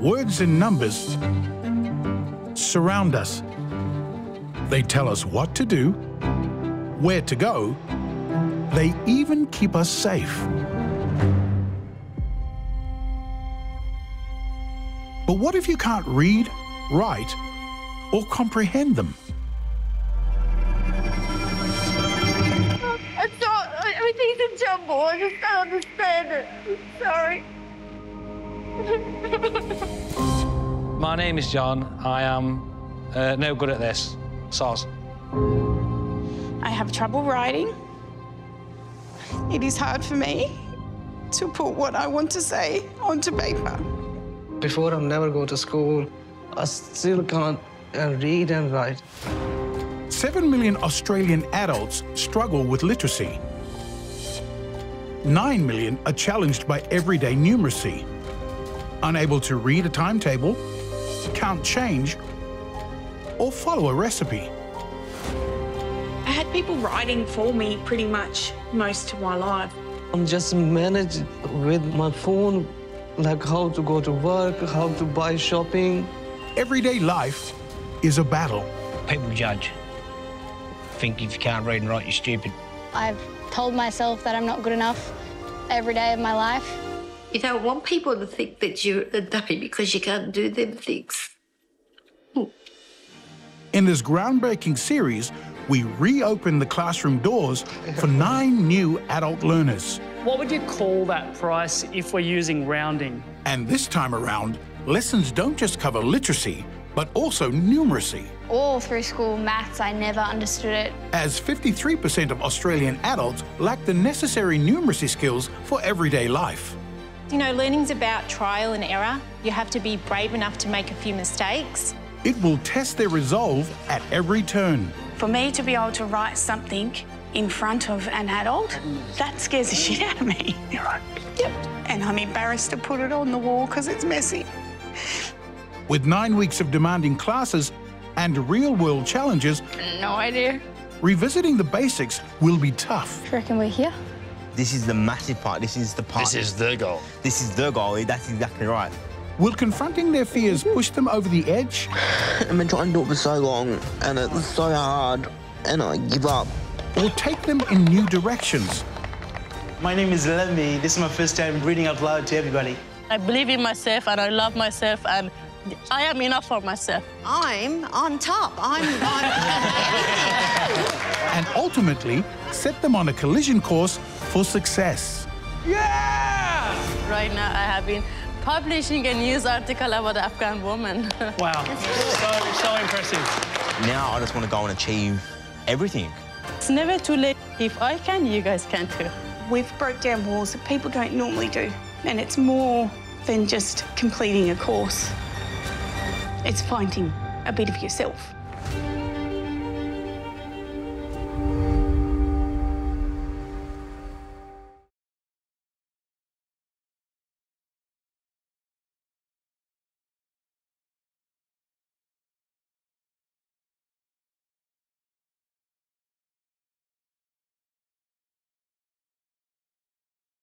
Words and numbers surround us. They tell us what to do, where to go. They even keep us safe. But what if you can't read, write, or comprehend them? Everything's in jumble. I just don't understand it. Sorry. My name is John. I am no good at this. Soz. I have trouble writing. It is hard for me to put what I want to say onto paper. Before I never go to school, I still can't read and write. 7 million Australian adults struggle with literacy. 9 million are challenged by everyday numeracy, unable to read a timetable, count change, or follow a recipe. I had people writing for me pretty much most of my life. I'm just managing with my phone, like how to go to work, how to buy shopping. Everyday life is a battle. People judge. Think if you can't read and write, you're stupid. I've told myself that I'm not good enough every day of my life. You don't want people to think that you're a dummy because you can't do them things. In this groundbreaking series, we reopen the classroom doors for 9 new adult learners. What would you call that price if we're using rounding? And this time around, lessons don't just cover literacy, but also numeracy. All through school, maths, I never understood it. As 53% of Australian adults lack the necessary numeracy skills for everyday life. You know, learning's about trial and error. You have to be brave enough to make a few mistakes. It will test their resolve at every turn. For me to be able to write something in front of an adult, that scares the shit out of me. You're right. Yep. And I'm embarrassed to put it on the wall because it's messy. With 9 weeks of demanding classes and real-world challenges, No idea. revisiting the basics will be tough. Do you reckon we're here? This is the massive part. This is the part. This is the goal. This is the goal. That's exactly right. Will confronting their fears push them over the edge? I've been trying to do it for so long, and it's so hard, and I give up. Or take them in new directions? My name is Lemmy. This is my first time reading out loud to everybody. I believe in myself and I love myself and I am enough for myself. I'm on top. And ultimately, set them on a collision course for success. Yeah! Right now I have been publishing a news article about Afghan women. Wow, so impressive. Now I just want to go and achieve everything. It's never too late. If I can, you guys can too. We've broke down walls that people don't normally do. And it's more than just completing a course. It's finding a bit of yourself.